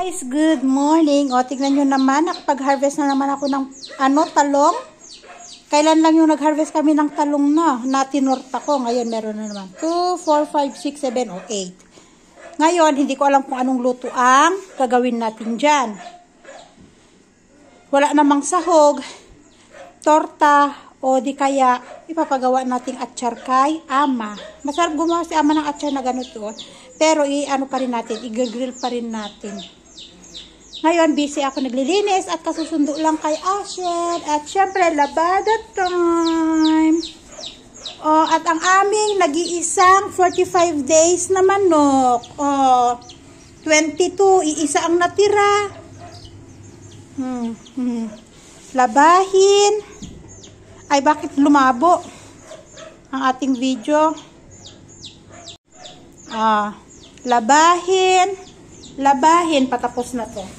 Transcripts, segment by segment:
Guys, good morning. O, tignan nyo naman, nakapag-harvest na naman ako ng talong. Kailan lang yung nag-harvest kami ng talong na tinorta ko. Ngayon, meron na naman 2, 4, 5, 6, 7, o 8. Ngayon, hindi ko alam kung anong luto ang gagawin natin dyan. Wala namang sahog, torta, o di kaya ipapagawa nating atsar kay ama. Masarap gumawa si ama ng atsar na ganito. Pero i-ano pa rin natin, i-grill pa rin natin. Ngayon, busy ako naglilinis at kasusundo lang kay Asher. At syempre, labada time. O, at ang aming nag-iisang 45 days na manok. O, 22, iisa ang natira. Labahin. Ay, bakit lumabo ang ating video? Labahin, patapos na to.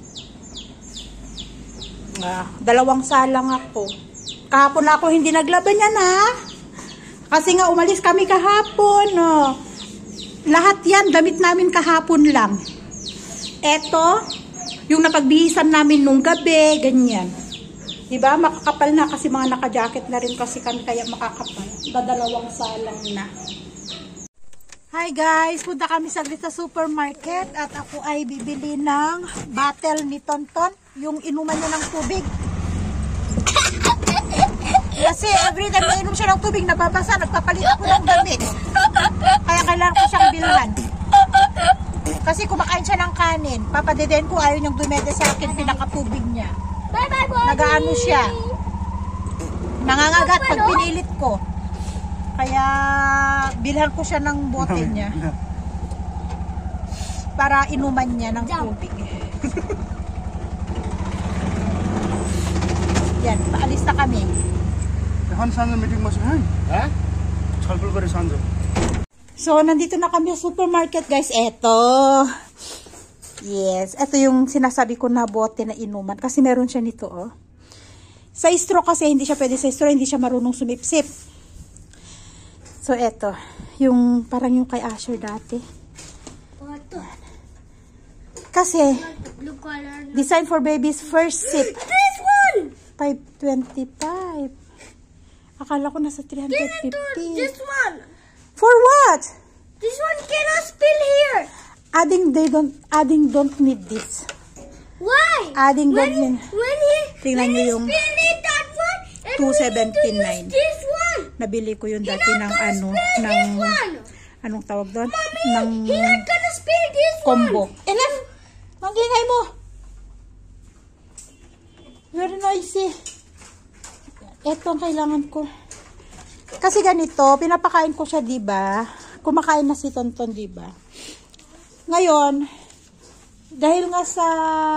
Dalawang salang ako. Kahapon na ako hindi naglaban yan kasi nga umalis kami kahapon. Lahat yan, damit namin kahapon lang. Eto, yung napagbihisan namin nung gabi, ganyan. Diba? Makakapal na kasi mga naka-jacket na rin kasi kami kaya makakapal. Dalawang salang na. Hi guys! Punta kami saglit sa supermarket at ako ay bibili ng bottle ni Tonton. Yung inuman niya ng tubig. Kasi every time na inom siya ng tubig, nababasa, nagpapalit ako ng damit. Kaya kailangan ko siyang bilhan. Kasi kumakain siya ng kanin. Papadeden ko, ayaw niyang dumede sa akin, pinakatubig niya. Nagaano siya. Nangangagat pag pinilit ko. Kaya bilhan ko siya ng bote niya. Para inuman niya ng tubig. Yan, paalis na kami. So, nandito na kami sa supermarket, guys. Eto. Yes, ito yung sinasabi ko na bote na inuman. Kasi meron siya nito, oh. Sa straw kasi, hindi siya pwede sa straw. Hindi siya marunong sumipsip. So, eto. Yung, parang yung kay Asher dati. Kasi, design for babies first sip. This one! 525. Akala ko nasa 350. This one! For what? This one cannot spill here. Adding don't need this. Why? Adding don't need. When Tingnan niyo he yung spill it that one, and 279. this one. Nabili ko yun dati ng anong tawag doon? Ng He's not gonna spill this combo. one. Enough! Manglingay mo! Very noisy. Ito ang kailangan ko. Kasi ganito, pinapakain ko siya, diba? Kumakain na si Tonton, diba? Ngayon, dahil nga sa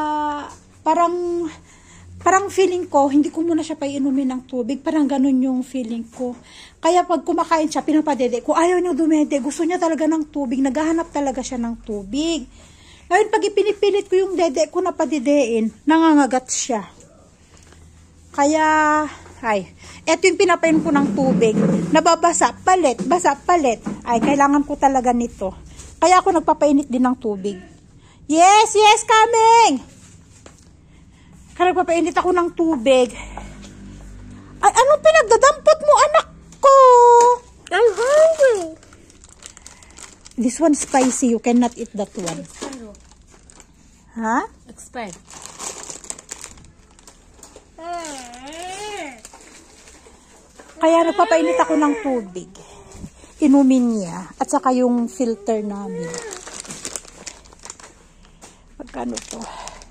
parang feeling ko, hindi ko muna siya painumin ng tubig. Parang ganun yung feeling ko. Kaya pag kumakain siya, pinapadede ko, ayaw niya dumede. Gusto niya talaga ng tubig. Naghahanap talaga siya ng tubig. Ngayon, pag ipinipilit ko yung dede ko na padidein, nangangagat siya. Kaya, eto yung pinapain ko ng tubig. Nababasa, palit, basa, palit. Ay, kailangan ko talaga nito. Kaya ako nagpapainit din ng tubig. Yes, coming! Kaya nagpapainit ako ng tubig. Ay, anong pinagdadampot mo, anak ko? I'm hungry. This one spicy. You cannot eat that one. Ha? Expired. Kaya nagpapainit ako ng tubig. Inumin niya. At saka yung filter namin. Magkano to?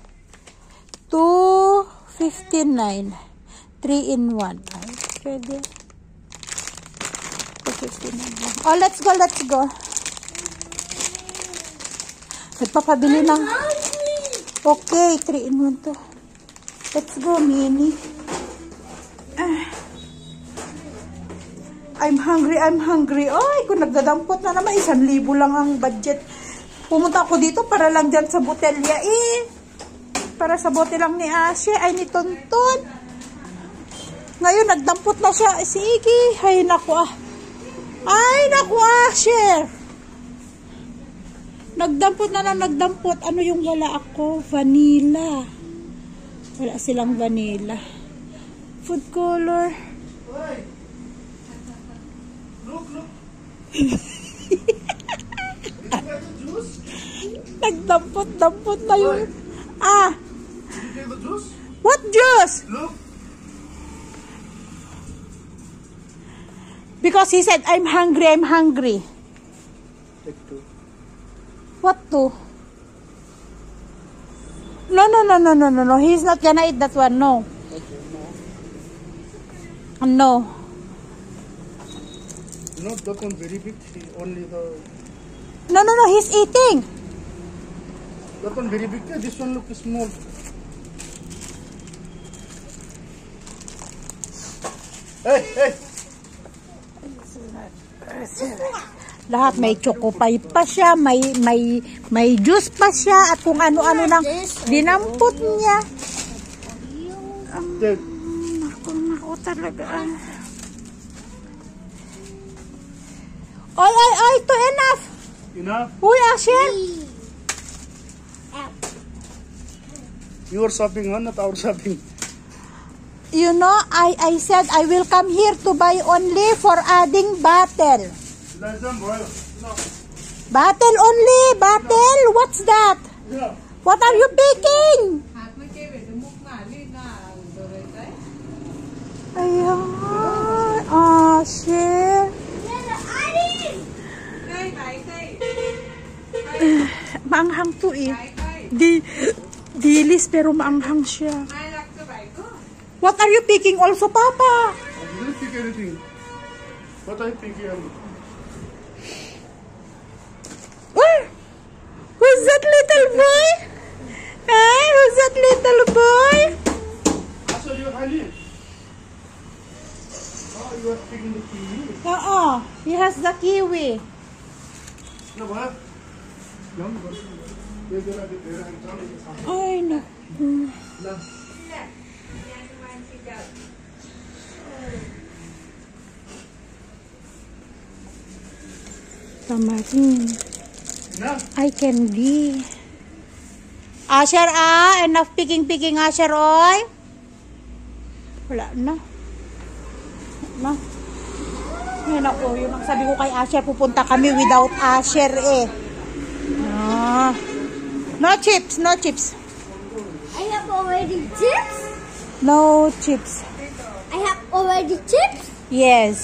259. 3 in 1. Ay, pwede. 259 lang. Oh, let's go. Nagpapabili ng... Okay, 3 in 1 to. Let's go, Minnie. I'm hungry. Ay, kung nagdadampot na naman, 1,000 lang ang budget. Pumunta ako dito para lang dyan sa botelya para sa bote lang ni Ashe, ay ni Tonton. Ngayon, nagdampot na siya. Sige, ay naku Ashe. Nagdampot na lang, nagdampot. Ano yung wala ako? Vanilla. Wala silang vanilla. Food color. Look. Nagdampot na yung... Ah! Did you take the juice? What juice? Look. Because he said, I'm hungry. Take two. What to? No. He's not gonna eat that one. No. Okay, no. No. Not that one very big. Only the... No. He's eating. That one very big. This one look small. Hey! Lahat may choco pie pa siya, may juice pa siya, at kung ano-ano lang dinampot niya. Take. Naku talaga. Ay, to enough. Enough? Uy, Asher. Your shopping, huh? Not our shopping. You know, I said I will come here to buy only for adding bottle. Let them boil. No. Bottle only, bottle. What's that? Yeah. What are you picking? Ayan. Asher. Maanghang to eh. Dilis pero maanghang siya. What are you picking also, Papa? I didn't pick anything. What I pick here? Who's that little boy? Hey, who's that little boy? So you honey. Oh, you are picking the kiwi. He has the kiwi. No, what? Yum. Ay, no. Tamarin. Ay, candy. Asher, enough picking, Asher, oy. Wala na. Yan ako, yun ang sabi ko kay Asher, pupunta kami without Asher eh. No chips. I have already chips. No chips. I have already chips. Yes.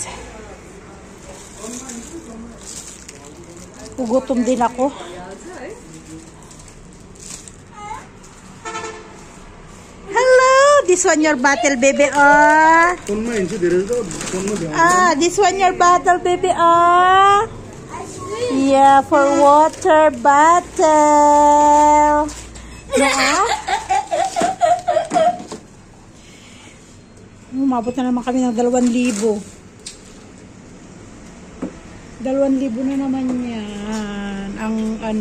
Gugutom din ako. Hello, this one your bottle, baby. This one your bottle, baby. Yeah, for water bottle. Yeah. Umabot na naman kami ng 2,000. 2,000 na naman yan ang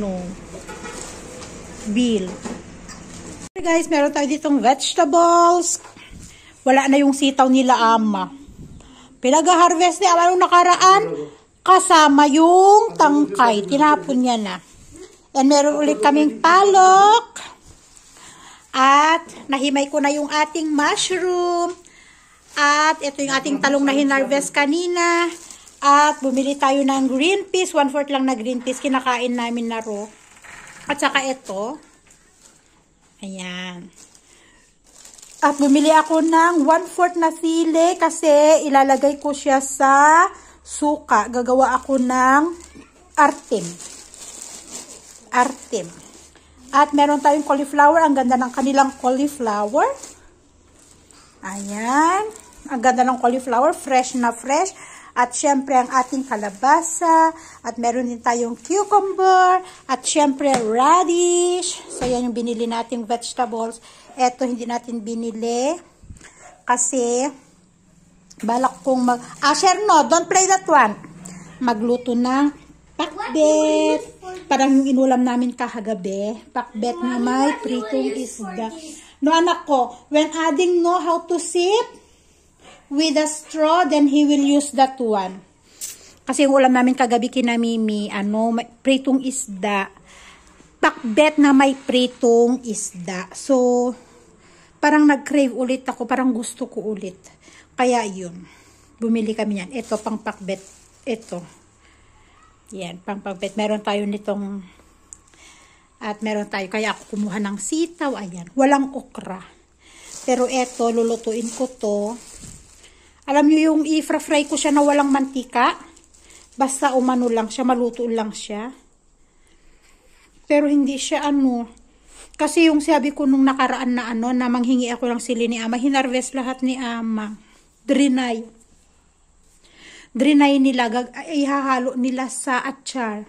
bill. Okay guys, meron tayo ditong vegetables. Wala na yung sitaw nila ama. Pinag-harvest ni ama nung nakaraan kasama yung tangkay. Tinapon niya na. And meron ulit kaming palok. At nahimay ko na yung ating mushroom. At ito yung ating talong na hinarvest kanina. At bumili tayo ng green peas. 1/4 lang na green peas. Kinakain namin na raw. At saka ito. Ayan. At bumili ako ng 1/4 na sili kasi ilalagay ko siya sa suka. Gagawa ako ng artim. At meron tayong cauliflower. Ang ganda ng kanilang cauliflower. Ayan. Ang ganda ng cauliflower. Fresh na fresh. At syempre ang ating kalabasa. At meron din tayong cucumber. At syempre radish. So yan yung binili nating vegetables. Eto hindi natin binili. Kasi balak kong Asher, no, don't play that one. Magluto ng pakbet. Parang yung inulam namin kahagabi. Pakbet na may pritong isda. No, anak ko, when adding know how to sip with a straw, then he will use that one. Kasi yung ulam namin kagabi kina Mimi, pritong isda. pakbet na may pritong isda. So, parang nag-crave ulit ako. Parang gusto ko ulit. Kaya yun. Bumili kami yan. Ito, pang pakbet. Ito. Yan, pang pakbet. Meron tayo nitong at meron tayo. Kaya ako kumuha ng sitaw. Ayan. Walang okra. Pero ito, lulutuin ko to. Alam nyo yung i-fry ko siya na walang mantika. Basta umano lang siya. Maluto lang siya. Pero hindi siya ano. Kasi yung sabi ko nung nakaraan na ano, na manghingi ako ng sili ni Ama, hinarvest lahat ni Ama. Drenay. Drenay nila, ihahalo nila sa atchar.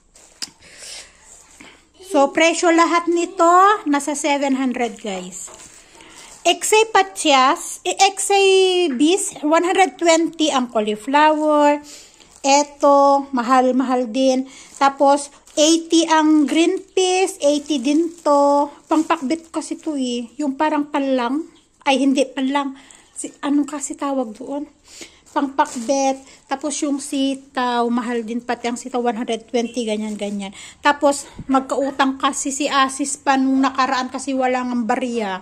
So, presyo lahat nito, nasa 700 guys. Eksay patyas, eksay bis, 120 ang cauliflower. Eto, mahal-mahal din. Tapos, 80 ang green peas, 80 din to. Pangpakbet kasi to eh. Yung parang palang. Ay, hindi palang. Anong kasi tawag doon? Pangpakbet. Tapos yung sitaw, mahal din pati ang sitaw, 120, ganyan-ganyan. Tapos, magkautang kasi si Asis pa nung nakaraan kasi walang ang barya.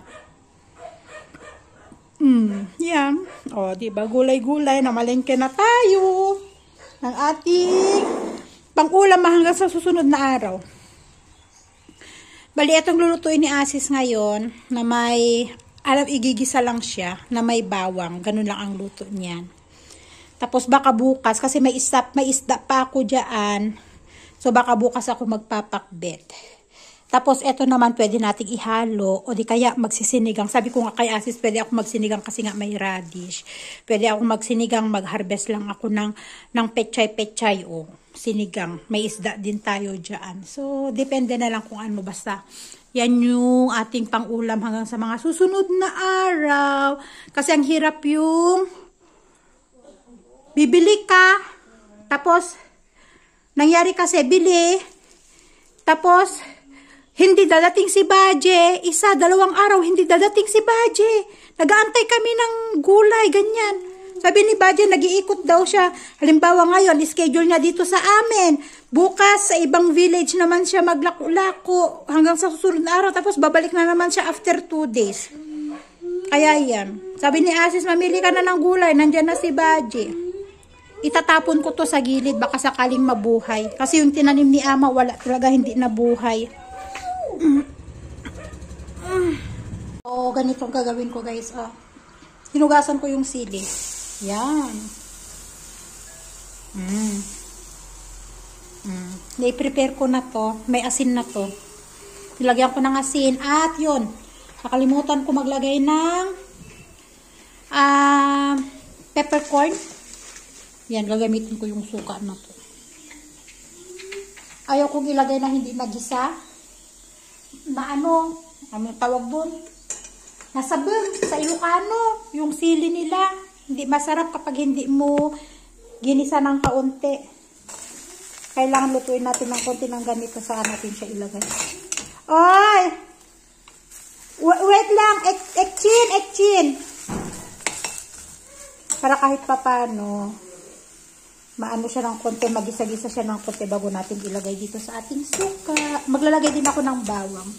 Yan. O, diba? Gulay-gulay. Namalengke na tayo ng ating pang-ulam hanggang sa susunod na araw. Bali, itong lulutuin ni Asis ngayon na may, igigisa lang siya na may bawang. Ganun lang ang luto niyan. Tapos baka bukas, kasi may isda pa ako dyan. So baka bukas ako magpapakbet. Tapos ito naman pwede nating ihalo o di kaya magsisinigang. Sabi ko nga kay Asis, pwede ako magsinigang kasi nga may radish. Pwede ako magsinigang, mag-harvest lang ako ng pechay-pechay o sinigang. May isda din tayo dyan. So, depende na lang kung ano. Basta, yan yung ating pang-ulam hanggang sa mga susunod na araw. Kasi ang hirap yung bibili ka. Tapos, nangyari kasi bili. Tapos, hindi dadating si Baje. 1-2 araw, hindi dadating si Baje. Nag-aantay kami ng gulay, ganyan. Sabi ni Baje, nag-iikot daw siya. Halimbawa ngayon, schedule niya dito sa amin. Bukas, sa ibang village naman siya maglako-lako hanggang sa susunod na araw. Tapos babalik na naman siya after 2 days. Kaya yan. Sabi ni Asis, mamili ka na ng gulay. Nandyan na si Baje. Itatapon ko to sa gilid, baka sakaling mabuhay. Kasi yung tinanim ni Ama, wala talaga, hindi nabuhay. Oh, ganito ang gagawin ko guys. Oh. Hinugasan ko yung sili. Yan. Na-prepare ko na to. May asin na to. Nilagyan ko ng asin. At yun. Nakalimutan ko maglagay ng peppercorn. Yan, gagamitin ko yung suka na to. Ayaw kong ilagay na hindi nagisa. Na ano tawag doon? Nasabog sa Ilocano. Yung sili nila. Hindi masarap kapag hindi mo ginisa ng kaunti. Kailangan lutuin natin ng konti ng ganito. Saan natin siya ilagay? Oy! Wait lang. Ekchin. Para kahit papano maano siya ng konti, magisa-gisa siya ng konti bago natin ilagay dito sa ating suka. Maglalagay din ako ng bawang.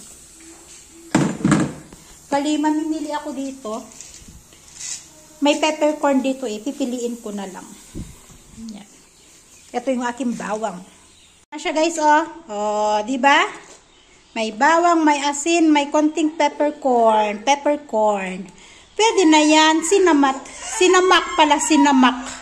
Bali, mamimili ako dito. May peppercorn dito eh. Pipiliin ko na lang. Yan. Ito yung aking bawang. Ano siya guys oh. Oh, di ba? May bawang, may asin, may konting peppercorn. Peppercorn. Pwede na yan. Sinamak pala, sinamak.